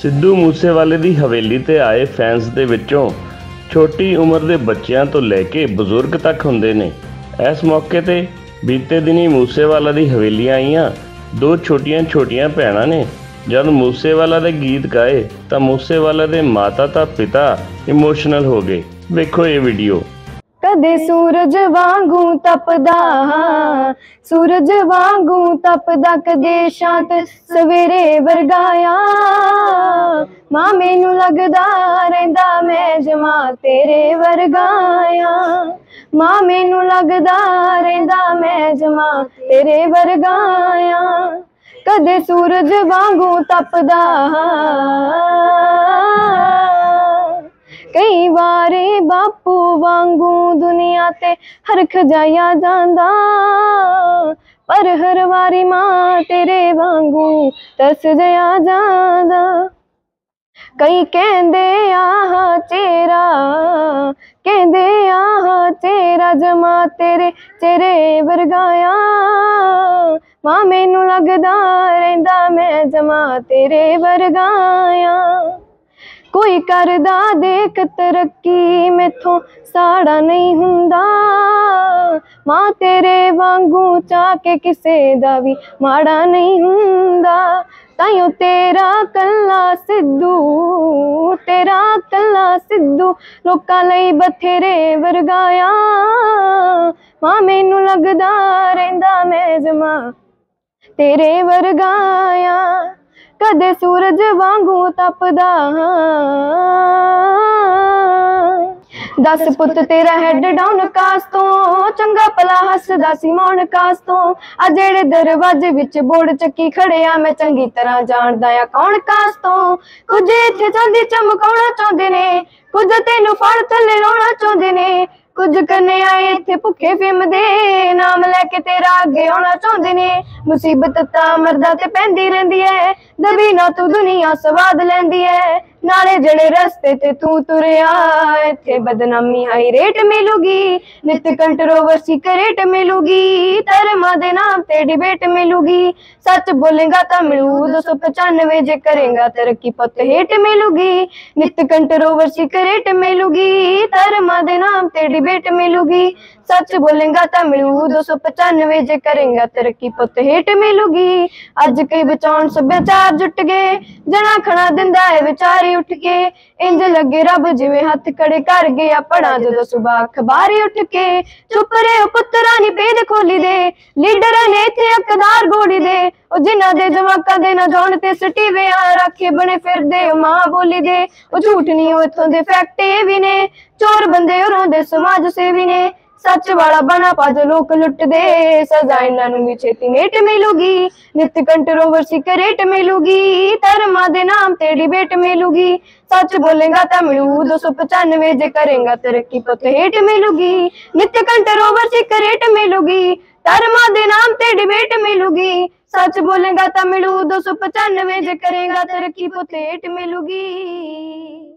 ਸਿੱਧੂ ਮੂਸੇਵਾਲੇ ਦੀ ਹਵੇਲੀ ਤੇ ਆਏ ਫੈਨਸ ਦੇ ਵਿੱਚੋਂ ਛੋਟੀ ਉਮਰ ਦੇ ਬੱਚਿਆਂ ਤੋਂ ਲੈ ਕੇ ਬਜ਼ੁਰਗ ਤੱਕ ਹੁੰਦੇ ਨੇ। ਇਸ ਮੌਕੇ ਤੇ ਬੀਤੇ ਦਿਨੀ ਮੂਸੇਵਾਲਾ ਦੀ ਹਵੇਲੀ ਆਈਆਂ ਦੋ ਛੋਟੀਆਂ ਭੈਣਾਂ ਨੇ जब मूसेवाला दे गीत गाए तो मूसेवाला दे माता ता पिता इमोशनल हो गए। वेखो ये वीडियो। कदे सूरज वांगू तपदा, सूरज वांगू तपदा, कदे शांत सवेरे वरगाया। मां मैनू लगदा रहिंदा मैं जमा तेरे वरगाया। मां मैनू लगदा रहिंदा मैं जमा तेरे वरगाया। कदे सूरज वांगू तपदा, कई वारे बापू वांगू दुनिया ते हरख जाया जांदा, पर हर वारी मां तेरे वांगू तरस जया जांदा। कई कहंदे आह चेहरा, कहंदे आह चेहरा जमा तेरे चेहरे वरगाया। मां मैनू लगदा रहिंदा मैं जमा तेरे वरगाया। कोई करदा देख तरक्की मैथों साड़ा नहीं हुंदा, मां तेरे वांगू चाह के किसे दा भी माड़ा नहीं हुंदा। ताइयों तेरा कल्ला सिद्धू, तेरा कल्ला सिद्धू लोकां लई बथेरे वरगाया। मां मैनू लगदा रहिंदा मैं जमा तेरे वरगाया। कदे सूरज वांगू तपदा, दस पुत तेरा हेड डाउन कास तो, चंगा भला हसदा सी मौन कास तो। आ जेड़े दरवाजे विच बोर्ड चक्की खड़े आ मैं चंगी तरह जानदा आ कौन कास तो। कुछ इत्थे चांदी चमकाउणा चाहुंदे ने, कुछ तैनू फड़ थल्ले लाउणा चाहुंदे ने, कुछ कन्ने आए इत्थे भुखे फिम दे नाम लैके तेरा अगे आउणा चाहुंदे ने। मुसीबत तां मरदा ते पैंदी रहिंदी है, दबी ना तू दुनिया स्वाद लैंदी है। नाले जड़े रस्ते ते तू तुरिया इत्थे बदनामी हाई रेट मिलूगी, नित कंट्रोवर्सी करेट मिलूगी, धर्मां दे नाम ते डिबेट मिलूगी। सच बोलेगा तां मिलू 295, जे करेगा तरक्की पुत हेट मिलूगी। नित कंट्रोवर्सी करेट मिलूगी, धर्मां दे नाम ते डिबेट मिलूगी। सच बोलेगा तां मिलू 295, जे करेगा तरक्की पुत हेट मिलूगी। अज कई बचाउण सभ्याचार जुट गए, जना खड़ा दिंदा है विचार उठ के। इंज लगे रब जिवें हथ खड़े कर गया, पढ़ा जदों सुबह अखबार उठ के। चुप रहे पुत्तरा नी भेद खोली दे, लीडरां ने इत्थे अकदार गोड़ी दे। ओ जिन्हां दे जवाकां दे ना जाण ते सटीवे आ राखे बने फिरदे मां बोली दे। ओ झूठ नहीं ओ इत्थों दे फैक्ट ए भी ने, चोर बंदे होरों दे समाज सेवी ने। सच वाला बना पज लोक लुट दे, सजा इन्हां नूं भी छेती नेट मिलूगी। नित कंट्रोवर्सी करेट मिलूगी, धर्मां दे नाम ते डिबेट मिलूगी। सच बोलेगा तां मिलू 295, जे करेगा तरक्की पुत हेट मिलूगी। नित कंट्रोवर्सी करेट मिलूगी, धर्मां दे नाम ते डिबेट मिलूगी। सच बोलेगा तां मिलू 295, जे करेगा तरक्की पुत हेट मिलूगी।